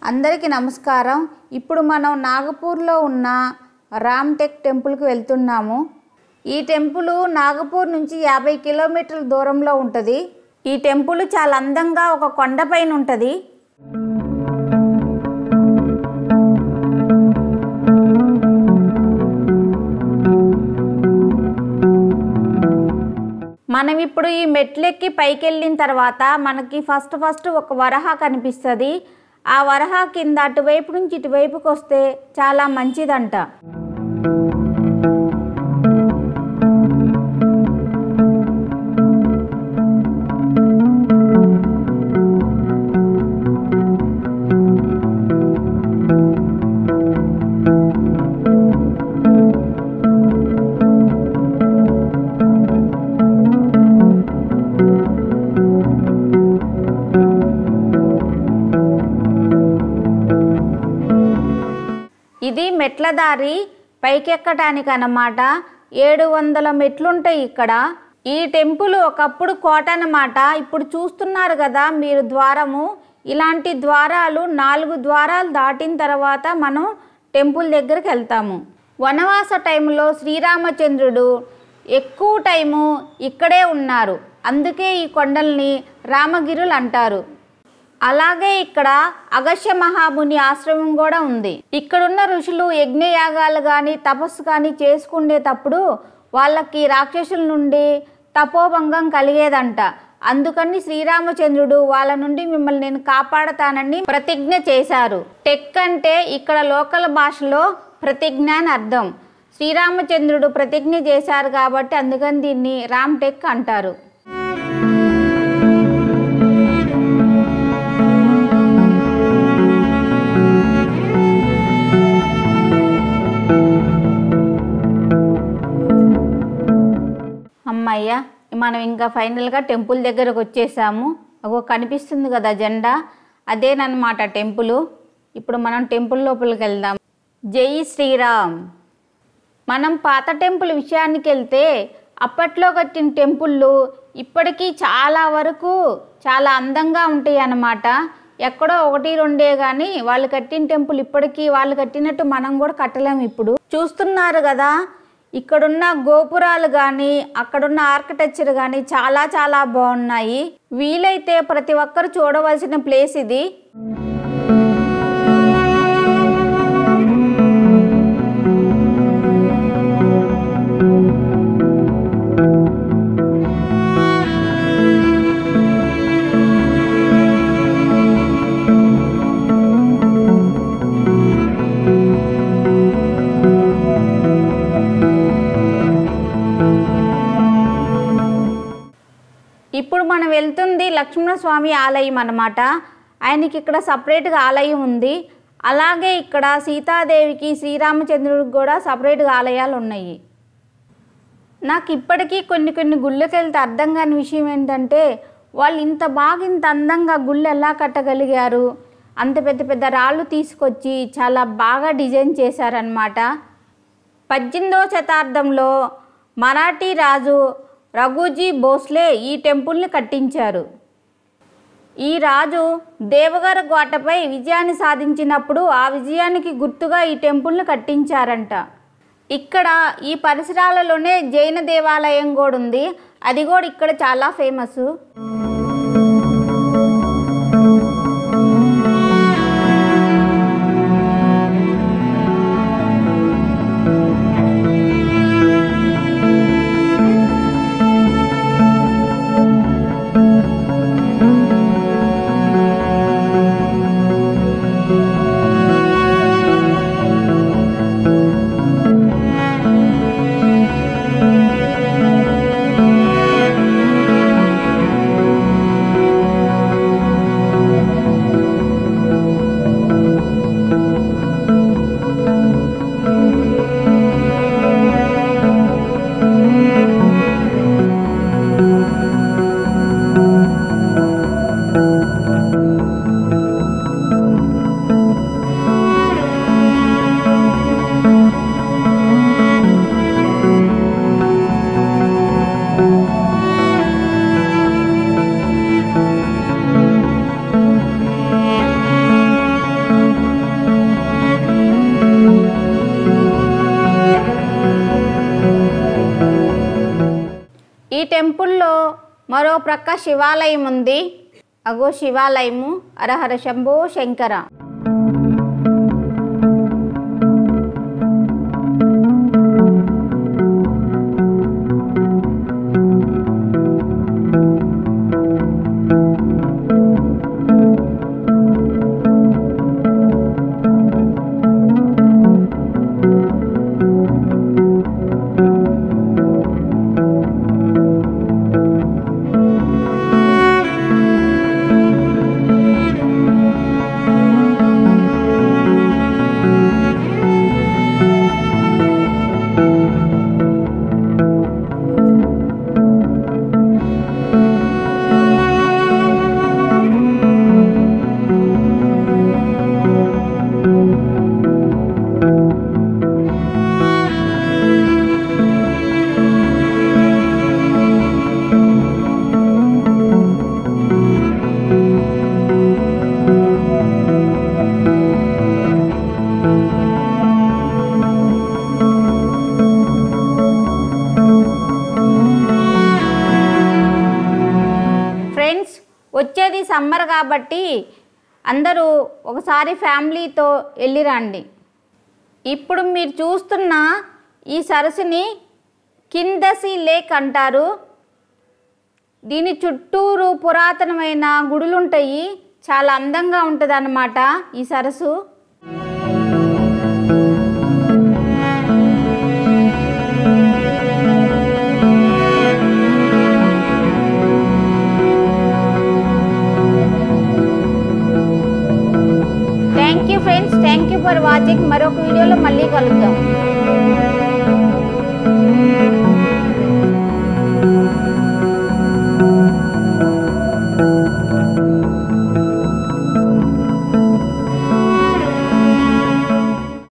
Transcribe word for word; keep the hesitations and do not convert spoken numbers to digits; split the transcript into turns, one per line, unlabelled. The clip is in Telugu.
అందరికీ నమస్కారం. ఇప్పుడు మనం నాగపూర్లో ఉన్న రామ్టెక్ టెంపుల్కి వెళ్తున్నాము. ఈ టెంపుల్ నాగపూర్ నుంచి యాభై కిలోమీటర్ల దూరంలో ఉంటుంది. ఈ టెంపుల్ చాలా అందంగా ఒక కొండపైన ఉంటుంది. మనం ఇప్పుడు ఈ మెట్లెక్కి పైకి వెళ్ళిన తర్వాత మనకి ఫస్ట్ ఫస్ట్ ఒక వరహ కనిపిస్తుంది. ఆ వరహ కింద అటువైపు నుంచి ఇటువైపుకి వస్తే చాలా మంచిదంట. ఇది మెట్ల దారి పైకెక్కటానికి అన్నమాట. ఏడు వందల మెట్లుంటాయి ఇక్కడ. ఈ టెంపుల్ ఒకప్పుడు కోట అన్నమాట. ఇప్పుడు చూస్తున్నారు కదా మీరు ద్వారము. ఇలాంటి ద్వారాలు నాలుగు ద్వారాలు దాటిన తర్వాత మనం టెంపుల్ దగ్గరికి వెళ్తాము. వనవాస టైంలో శ్రీరామచంద్రుడు ఎక్కువ టైము ఇక్కడే ఉన్నారు. అందుకే ఈ కొండల్ని రామగిరులు అంటారు. అలాగే ఇక్కడ అగస్త్య మహాముని ఆశ్రమం కూడా ఉంది. ఇక్కడున్న ఋషులు యజ్ఞయాగాలు కానీ తపస్సు కానీ చేసుకునేటప్పుడు వాళ్ళకి రాక్షసుల నుండి తపోభంగం కలిగేదంట. అందుకని శ్రీరామచంద్రుడు వాళ్ళ నుండి మిమ్మల్ని నేను కాపాడతానని ప్రతిజ్ఞ చేశారు. టెక్ అంటే ఇక్కడ లోకల్ భాషలో ప్రతిజ్ఞ అని అర్థం. శ్రీరామచంద్రుడు ప్రతిజ్ఞ చేశారు కాబట్టి అందుకని దీన్ని రామ్టెక్ అంటారు. అమ్మయ్య, మనం ఇంకా ఫైనల్గా టెంపుల్ దగ్గరకు వచ్చేసాము. ఒక కనిపిస్తుంది కదా జెండా, అదేనమాట టెంపుల్. ఇప్పుడు మనం టెంపుల్ లోపలికి వెళ్దాం. జై శ్రీరామ్. మనం పాత టెంపుల్ విషయానికి వెళ్తే అప్పట్లో కట్టిన టెంపుళ్ళు ఇప్పటికీ చాలా వరకు చాలా అందంగా ఉంటాయి అన్నమాట. ఎక్కడో ఒకటి రెండే కానీ వాళ్ళు కట్టిన టెంపుల్ ఇప్పటికీ వాళ్ళు కట్టినట్టు మనం కూడా కట్టలేము. ఇప్పుడు చూస్తున్నారు కదా ఇక్కడున్న గోపురాలు కానీ అక్కడున్న ఆర్కిటెక్చర్ కానీ చాలా చాలా బాగున్నాయి. వీలైతే ప్రతి ఒక్కరు చూడవలసిన ప్లేస్ ఇది. ఇప్పుడు మనం వెళ్తుంది లక్ష్మణస్వామి ఆలయం అన్నమాట. ఆయనకి ఇక్కడ సపరేట్గా ఆలయం ఉంది. అలాగే ఇక్కడ సీతాదేవికి శ్రీరామచంద్రుడికి కూడా సపరేట్గా ఆలయాలు ఉన్నాయి. నాకు ఇప్పటికీ కొన్ని కొన్ని గుళ్ళకి వెళ్తే అర్థం కాని విషయం ఏంటంటే వాళ్ళు ఇంత బాగా ఇంత అందంగా గుళ్ళు ఎలా కట్టగలిగారు. అంత పెద్ద పెద్ద రాళ్ళు తీసుకొచ్చి చాలా బాగా డిజైన్ చేశారనమాట. పద్దెనిమిదవ శతాబ్దంలో మరాఠీ రాజు రఘుజీ భోస్లే ఈ టెంపుల్ని కట్టించారు. ఈ రాజు దేవగర్ కోటపై విజయాన్ని సాధించినప్పుడు ఆ విజయానికి గుర్తుగా ఈ టెంపుల్ని కట్టించారంట. ఇక్కడ ఈ పరిసరాలలోనే జైన దేవాలయం కూడా ఉంది. అది కూడా ఇక్కడ చాలా ఫేమస్. ఈ టెంపుల్లో మరో ప్రక్క శివాలయం ఉంది. అగో శివాలయము. హరహర శంభో శంకర. వచ్చేది సమ్మర్ కాబట్టి అందరూ ఒకసారి ఫ్యామిలీతో వెళ్ళిరండి. ఇప్పుడు మీరు చూస్తున్న ఈ సరస్సుని కిందసి లేక్ అంటారు. దీని చుట్టూరు పురాతనమైన గుడులు ఉంటాయి. చాలా అందంగా ఉంటుంది అన్నమాట ఈ సరస్సు. Thank you friends, thank you for watching. మరొక వీడియోలో మళ్ళీ కలుద్దాం.